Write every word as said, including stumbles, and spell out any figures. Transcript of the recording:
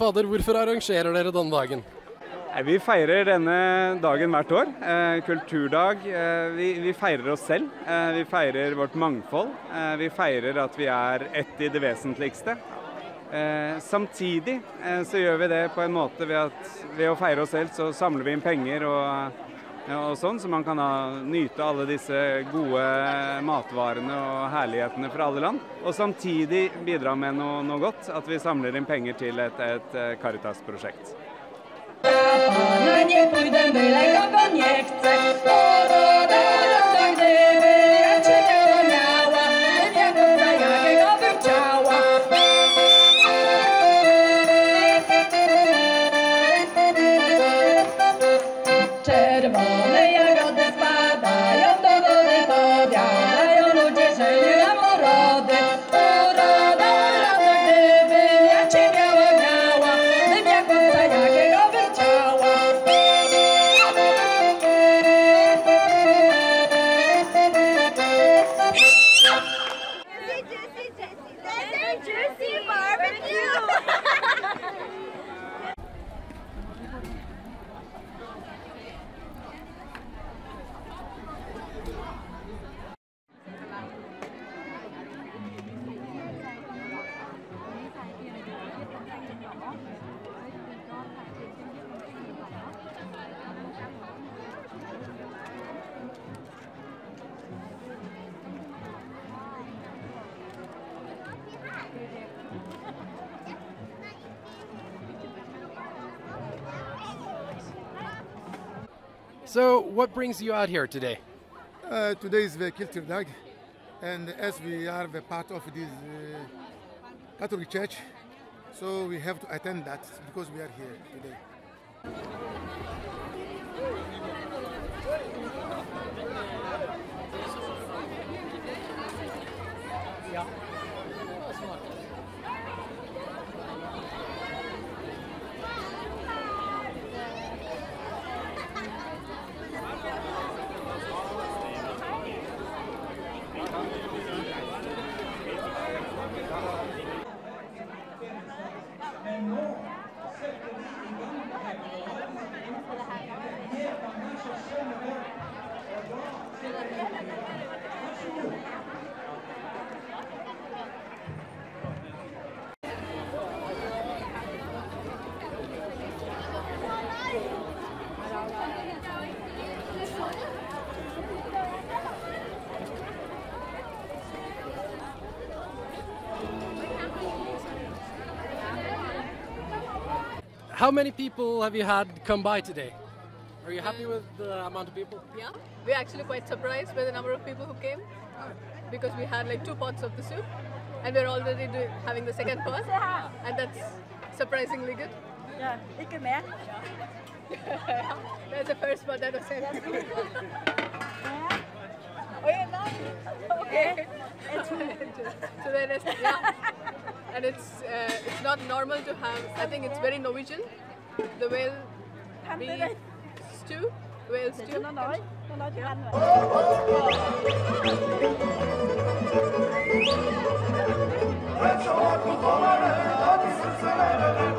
fader, hvorfor arrangerer dere denne dagen? Vi feirer denne dagen hvert år. Eh, kulturdag. Eh, vi, vi feirer oss selv. Eh, vi feirer vårt mangfold. Eh, vi feirer at vi er ett i det vesentligste. Eh, samtidig eh, så gjør vi det på en måte ved at ved å feire oss selv så samler vi inn penger og, ja, og sånn, så man kan ha, nyte alle disse gode matvarene og herlighetene fra alle land. Og samtidig bidra med noe, noe godt, at vi samler inn penger til et, et Caritas-prosjekt. Pana nie pójdę, byle kogo nie chcę. Poroda lata, gdyby ja czekała miała, bym jako za jakiego bym chciała. Czerwone jagody spadają do wody, powiadają ludzie, że nie mam urody. Uroda lata, gdybym ja cię miała, miała, bym jako za jakiego bym chciała. Juicy barbecue! So, what brings you out here today? Uh, today is the Culture Dag, and as we are the part of this uh, Catholic Church, so we have to attend that because we are here today. Yeah. How many people have you had come by today? Are you happy with the amount of people? Yeah, we're actually quite surprised by the number of people who came because we had like two pots of the soup and we're already doing, having the second pot and that's surprisingly good. Ja, ikke mer. That's the first pot that was sent. Oh yeah, no. Okay. So then it's, yeah. And it's uh, it's not normal to have. I think it's very Norwegian. The whale beef stew, whale stew. Nó nói, nó nói tiếng Anh rồi.